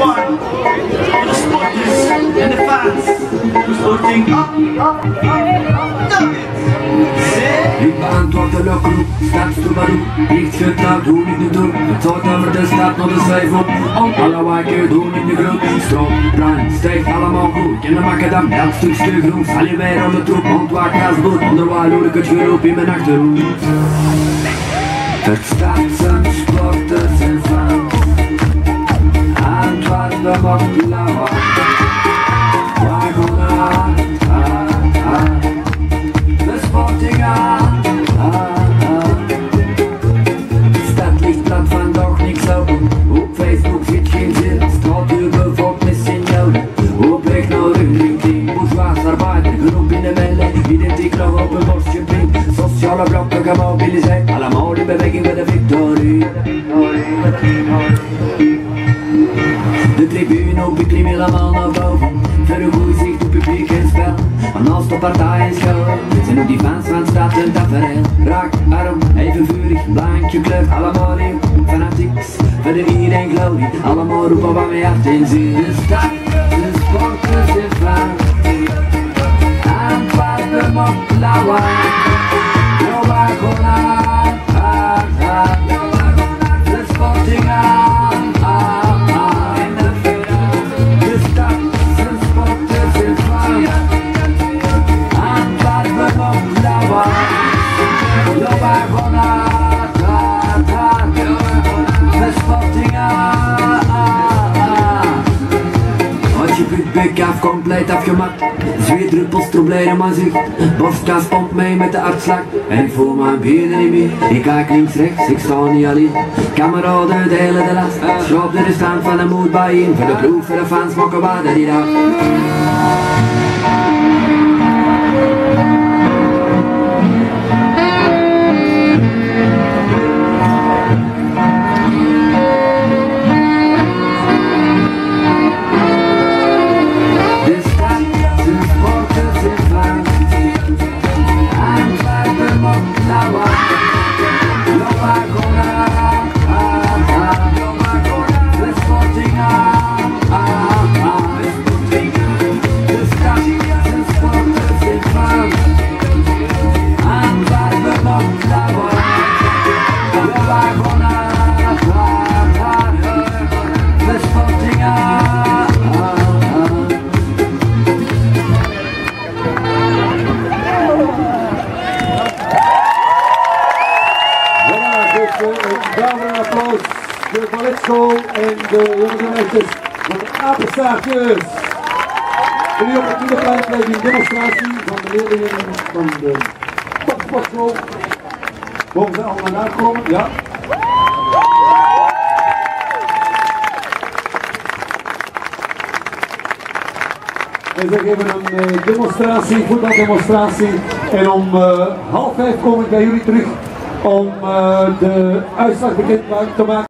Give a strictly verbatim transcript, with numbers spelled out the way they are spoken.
one. Voor de sporters en de fans. Sporting up, up, up, up. Ik beantwoord de lokroep, straks toe wat doe. Licht getrouwd, hoe ik nu doe. Het hoort over de stad naar de schijf op. Om alle wijken doen in de groep. Stroop, bruin, stijgt allemaal goed. In de macadam, elk stukje groen. Val je weer aan de troep, ontwaakt als bloed. Onderwaar hoor ik het geroep in mijn achterhoed. Verstappen, sporters en fans. Antwerpen op Lauwer. Wagonaar, ah, ah. De Sporting aan, ah, ah. Stadlichtblad van doch niks open. Op Facebook zit geen zin. Straatuur bevolkt met signolen. Op weg naar de LinkedIn. Bourgeois, arbeider, groep in de melee. Identiek nog op een bosje pink. Sociale blokken gemobiliseerd. Allemaal in beweging voor de victorie. De tribune op, ik klim helemaal naar boven. Voor een goeie zicht op publiek en spel. Want als de partij is schoon, zijn ook die fans van stad en tafereel. Raak, arm, even vurig, blankje kleur. Allemaal in, fanatieks, voor de iedereen glorie. Allemaal roepen wat mijn hart in ziel. De stad, de sporters en fans. Antwerpen op Lauwer. Yo Wagonaar, ah, ah. De Sporting aan, ah. Bek af, compleet afgemat. Zweetdruppels, problemen aan zich. Borstkas pompt mee met de hartslag. En ik voel mijn benen niet meer. Ik kijk links, rechts, ik sta niet alleen. Kameraden delen de last. Schraap de restant van de moed bijeen. Voor de ploeg, voor de fans, mokken we die dag. Een applaus voor de balletschool en de jongens en meisjes van de apenstaartjes. Jullie op het Middenplein krijgen een demonstratie van de leerlingen van de topsportschool. Mogen ze allemaal naar komen? Ja. En ze geven een uh, demonstratie, voetbaldemonstratie. En om uh, half vijf kom ik bij jullie terug om uh, de uitslag bekend te maken.